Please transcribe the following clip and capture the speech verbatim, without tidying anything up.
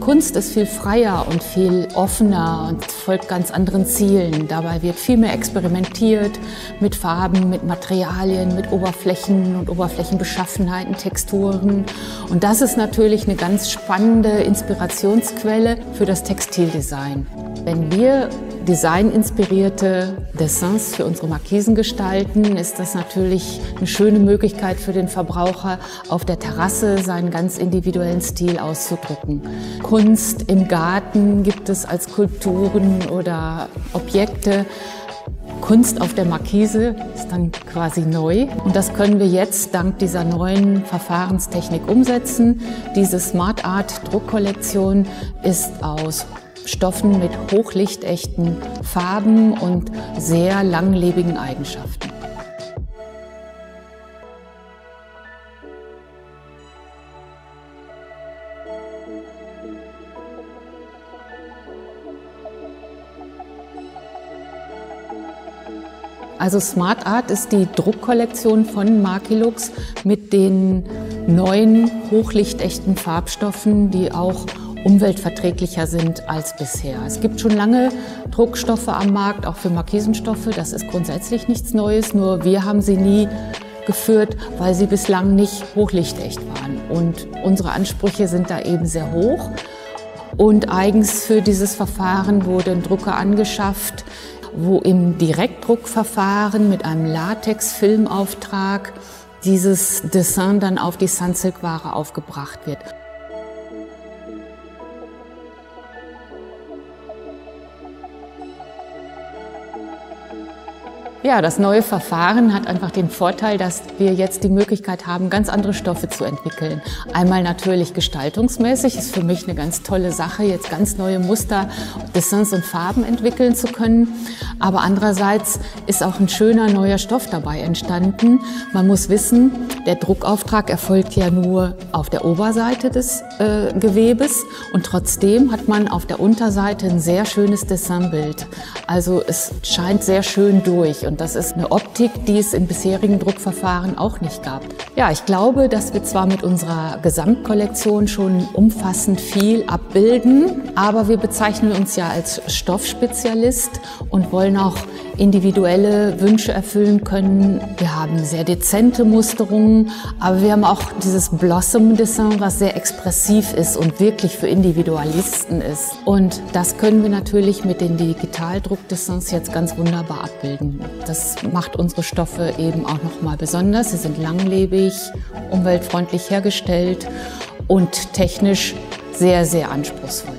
Kunst ist viel freier und viel offener und folgt ganz anderen Zielen. Dabei wird viel mehr experimentiert mit Farben, mit Materialien, mit Oberflächen und Oberflächenbeschaffenheiten, Texturen. Und das ist natürlich eine ganz spannende Inspirationsquelle für das Textildesign. Wenn wir designinspirierte Dessins für unsere Markisen gestalten, ist das natürlich eine schöne Möglichkeit für den Verbraucher, auf der Terrasse seinen ganz individuellen Stil auszudrücken. Kunst im Garten gibt es als Skulpturen oder Objekte. Kunst auf der Markise ist dann quasi neu und das können wir jetzt dank dieser neuen Verfahrenstechnik umsetzen. Diese Smart Art Druckkollektion ist aus Stoffen mit hochlichtechten Farben und sehr langlebigen Eigenschaften. Also Smart Art ist die Druckkollektion von Markilux mit den neuen hochlichtechten Farbstoffen, die auch umweltverträglicher sind als bisher. Es gibt schon lange Druckstoffe am Markt, auch für Markisenstoffe. Das ist grundsätzlich nichts Neues, nur wir haben sie nie geführt, weil sie bislang nicht hochlichtecht waren. Und unsere Ansprüche sind da eben sehr hoch. Und eigens für dieses Verfahren wurde ein Drucker angeschafft, wo im Direktdruckverfahren mit einem Latex-Filmauftrag dieses Dessin dann auf die Sunsilk-Ware aufgebracht wird. Ja, das neue Verfahren hat einfach den Vorteil, dass wir jetzt die Möglichkeit haben, ganz andere Stoffe zu entwickeln. Einmal natürlich gestaltungsmäßig, ist für mich eine ganz tolle Sache, jetzt ganz neue Muster, Dessins und Farben entwickeln zu können. Aber andererseits ist auch ein schöner neuer Stoff dabei entstanden. Man muss wissen, der Druckauftrag erfolgt ja nur auf der Oberseite des äh, Gewebes und trotzdem hat man auf der Unterseite ein sehr schönes Dessinbild. Also es scheint sehr schön durch. Und das ist eine Optik, die es in bisherigen Druckverfahren auch nicht gab. Ja, ich glaube, dass wir zwar mit unserer Gesamtkollektion schon umfassend viel abbilden, aber wir bezeichnen uns ja als Stoffspezialist und wollen auch individuelle Wünsche erfüllen können. Wir haben sehr dezente Musterungen, aber wir haben auch dieses Blossom-Dessin, was sehr expressiv ist und wirklich für Individualisten ist. Und das können wir natürlich mit den Digitaldruckdessins jetzt ganz wunderbar abbilden. Das macht unsere Stoffe eben auch noch mal besonders. Sie sind langlebig, umweltfreundlich hergestellt und technisch sehr, sehr anspruchsvoll.